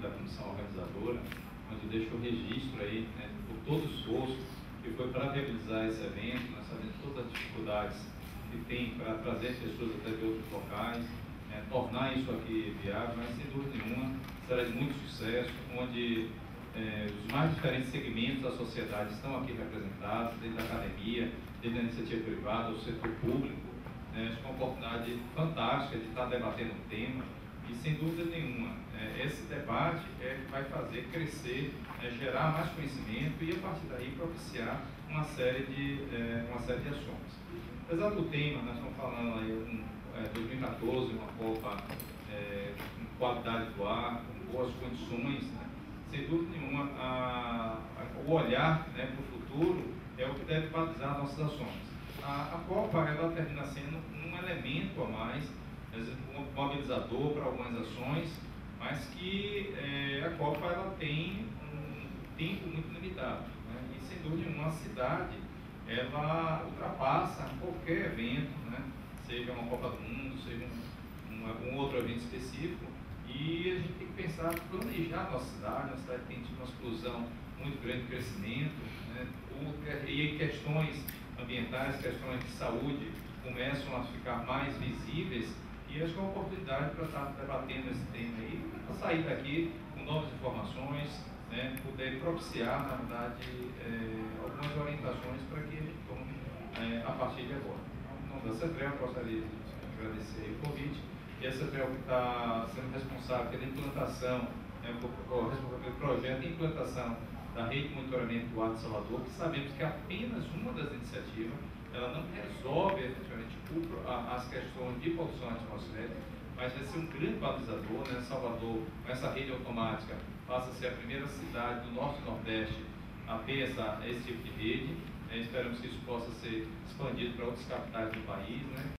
da comissão organizadora, onde eu deixo o registro aí, né, por todo o esforço que foi para viabilizar esse evento. Nós sabemos todas as dificuldades que tem para trazer pessoas até de outros locais, tornar isso aqui viável, mas sem dúvida nenhuma será de muito sucesso, onde os mais diferentes segmentos da sociedade estão aqui representados, desde a academia, desde a iniciativa privada, o setor público. Acho que é uma oportunidade fantástica de estar debatendo o tema e, sem dúvida nenhuma, esse debate vai fazer crescer, gerar mais conhecimento e, a partir daí, propiciar uma série de ações. Apesar do tema, nós estamos falando aí 2014, uma Copa com qualidade do ar, com boas condições, né? Sem dúvida nenhuma, o olhar, né, para o futuro é o que deve balizar nossas ações. A Copa, ela termina sendo um elemento a mais, um mobilizador para algumas ações, mas que a Copa ela tem um tempo muito limitado, né? E sem dúvida nenhuma a cidade ela ultrapassa qualquer evento, né? Seja uma Copa do Mundo, seja algum outro evento específico, e a gente tem que pensar, planejar a nossa cidade tem tido uma explosão muito grande de crescimento, né? E questões ambientais, questões de saúde começam a ficar mais visíveis, e acho que é uma oportunidade para estar debatendo esse tema aí, para sair daqui com novas informações, né? Poder propiciar, na verdade, algumas orientações para que a gente tome a partir de agora. Em nome da CETREL, gostaria de agradecer o convite, e a CETREL que está sendo responsável pela implantação, responsável pelo projeto de implantação da rede de monitoramento do ar de Salvador, que sabemos que apenas uma das iniciativas, ela não resolve efetivamente as questões de poluição atmosférica, mas vai ser um grande balizador, né? Salvador, com essa rede automática, passa a ser a primeira cidade do norte e nordeste a ter esse tipo de rede. Esperamos que isso possa ser expandido para outras capitais do país, né?